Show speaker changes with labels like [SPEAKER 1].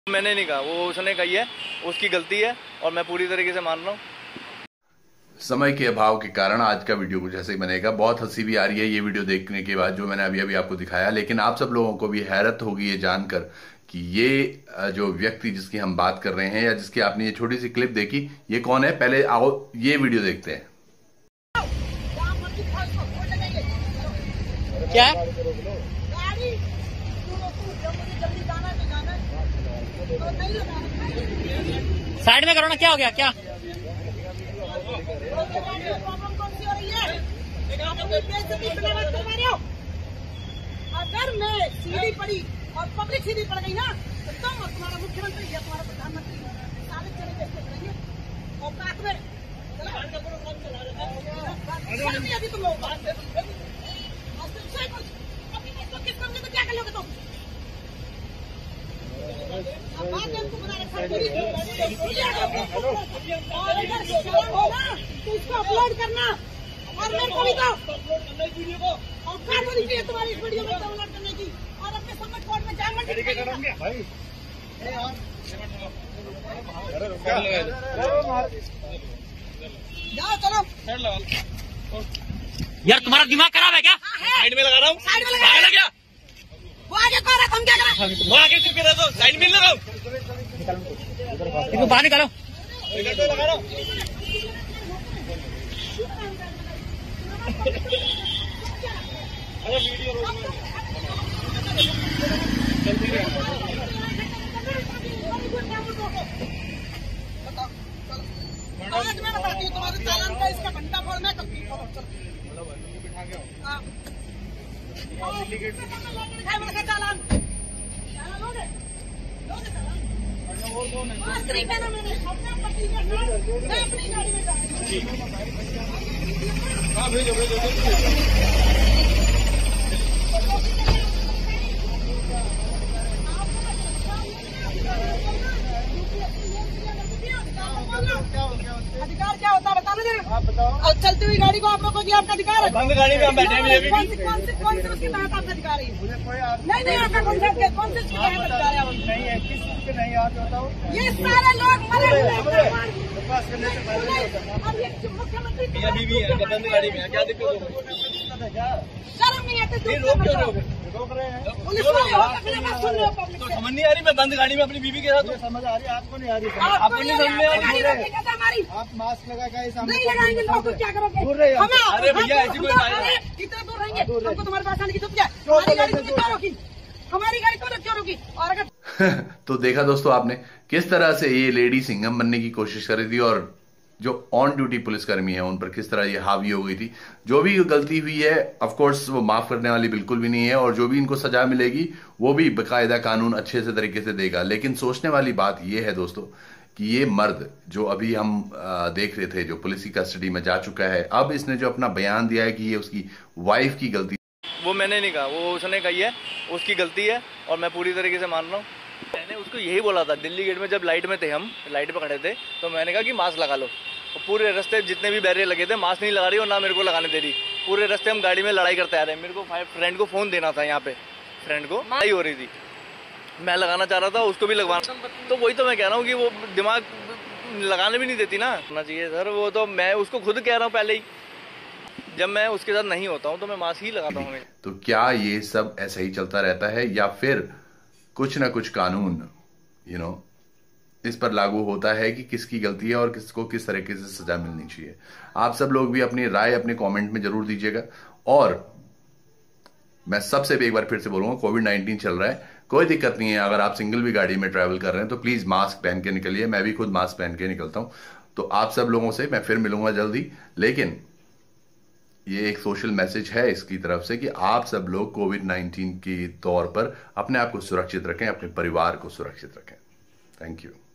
[SPEAKER 1] मैंने नहीं कहा, वो उसने कही है, उसकी गलती है और मैं पूरी तरीके से मान रहा हूँ।
[SPEAKER 2] समय के अभाव के कारण आज का वीडियो कुछ ऐसे ही बनेगा। बहुत हंसी भी आ रही है ये वीडियो देखने के बाद जो मैंने अभी अभी आपको दिखाया, लेकिन आप सब लोगों को भी हैरत होगी ये जानकर कि ये जो व्यक्ति जिसकी हम बात कर रहे हैं या जिसकी आपने ये छोटी सी क्लिप देखी, ये कौन है। पहले आओ ये वीडियो देखते हैं।
[SPEAKER 3] क्या साइड में करो ना, क्या हो गया? क्या
[SPEAKER 4] अगर मैं सीधी पड़ी और पब्लिक सीधी पड़ गई ना तो तुम और तुम्हारा मुख्यमंत्री या तुम्हारा प्रधानमंत्री साबित चले कैसे करेंगे और बात में अभी तुम लोग बात में किस मामले में क्या कर लोगे तुम? और अगर शर्म हो ना तो इसको अपलोड करना और मेरे को भी दो और क्या होनी चाहिए तुम्हारी इस वीडियो में डाउनलोड करने की और अपने सबमिट कोड में जाएंगे भाई। जाओ चलो
[SPEAKER 3] यार, तुम्हारा दिमाग खराब है क्या?
[SPEAKER 1] साइड में लगा रहा हूँ,
[SPEAKER 4] साइड में लगा
[SPEAKER 1] क्या
[SPEAKER 4] वो आगे कह रहा हम क्या करें?
[SPEAKER 1] वो आगे चुके रह दो, साइड में लगा रहा हूँ,
[SPEAKER 3] इसको बाहर निकालो।
[SPEAKER 1] लगा रहा हूँ।
[SPEAKER 4] आज मैं बताती हूँ तुम्हारे चालान का इसका घंटा फोड़ मैं करती हूँ। चालान लोगे मास्क नहीं पहना मैंने अपने पति के साथ मैं अपनी गाड़ी में जा रही हूँ। भेजो अधिकार क्या होता है बताना जरा। आप बताओ। और चलती हुई गाड़ी को आप लोगों को आपका अधिकार है।
[SPEAKER 1] बंद गाड़ी में हम बैठे हैं।
[SPEAKER 4] कौन से उसके तहत आपका अधिकार है? नहीं आपका कौन से उसके तहत अधिकार है?
[SPEAKER 5] नहीं है, किस चीज के नहीं याद होता हूँ।
[SPEAKER 4] ये सारे लोग मरे हुए अब ये मुख्यमंत्री
[SPEAKER 1] बंद गाड़ी में क्या दिक्कत?
[SPEAKER 4] शर्म नहीं आती?
[SPEAKER 5] रोक रहे हैं
[SPEAKER 4] पुलिस वाले हो अपने बात सुन रहे हो पब्लिक
[SPEAKER 1] तो
[SPEAKER 4] से।
[SPEAKER 1] समझ नहीं आ रही, मैं बंद गाड़ी में अपनी बीवी के साथ हूँ।
[SPEAKER 5] समझ आ रही है, आपको नहीं आ रही।
[SPEAKER 4] आपको नहीं समझ में आ रही हमारी
[SPEAKER 5] आप मास्क लगा के
[SPEAKER 4] नहीं लगाएंगे लोग तो क्या करोगे?
[SPEAKER 5] दूर रहिए।
[SPEAKER 1] अरे भैया ऐसी कोई बात नहीं।
[SPEAKER 4] कितना दूर रहेंगे? हमको तुम्हारे पास आने की जरूरत क्या है? हमारी गाड़ी तुमने क्यों रोकी? हमारी गाड़ी तुमने क्यों रोकी? और अगर
[SPEAKER 2] तो देखा दोस्तों आपने किस तरह से ये लेडी सिंघम बनने की कोशिश कर रही थी और जो ऑन ड्यूटी पुलिसकर्मी है उन पर किस तरह ये हावी हो गई थी। जो भी गलती हुई है ऑफ कोर्स वो माफ करने वाली बिल्कुल भी नहीं है और जो भी इनको सजा मिलेगी वो भी बकायदा कानून अच्छे से तरीके से देगा। लेकिन सोचने वाली बात ये है दोस्तों कि ये मर्द जो अभी हम देख रहे थे जो पुलिस की कस्टडी में जा चुका है, अब इसने जो अपना बयान दिया है कि ये उसकी वाइफ की गलती,
[SPEAKER 1] वो मैंने नहीं कहा, वो उसने कही है, उसकी गलती है और मैं पूरी तरीके से मान रहा हूँ। मैंने उसको यही बोला था दिल्ली गेट में जब लाइट में थे, हम लाइट पे खड़े थे, तो मैंने कहा कि मास्क लगा लो। तो पूरे रास्ते जितने भी बैरियर लगे थे मास्क नहीं लगा रही और ना मेरे को लगाने दे रही। पूरे रास्ते हम गाड़ी में लड़ाई करते आ रहे हैं। मेरे को फ्रेंड को फोन देना था, यहाँ पे फ्रेंड को लड़ाई हो रही थी, मैं लगाना चाह रहा था, उसको भी लगवाना। तो वही तो मैं कह रहा हूँ कि वो दिमाग लगाने भी नहीं देती ना। होना चाहिए सर, वो तो मैं उसको खुद कह रहा हूँ पहले ही, जब मैं उसके साथ नहीं होता हूँ तो मैं मास्क ही लगाता हूँ।
[SPEAKER 2] तो क्या ये सब ऐसा ही चलता रहता है या फिर कुछ ना कुछ कानून इस पर लागू होता है कि किसकी गलती है और किसको किस तरीके से सजा मिलनी चाहिए? आप सब लोग भी अपनी राय अपने कमेंट में जरूर दीजिएगा। और मैं सबसे एक बार फिर से बोलूंगा, कोविड-19 चल रहा है, कोई दिक्कत नहीं है। अगर आप सिंगल भी गाड़ी में ट्रैवल कर रहे हैं तो प्लीज मास्क पहन के निकलिए। मैं भी खुद मास्क पहन के निकलता हूं। तो आप सब लोगों से मैं फिर मिलूंगा जल्दी। लेकिन ये एक सोशल मैसेज है इसकी तरफ से कि आप सब लोग कोविड-19 के तौर पर अपने आप को सुरक्षित रखें, अपने परिवार को सुरक्षित रखें। Thank you.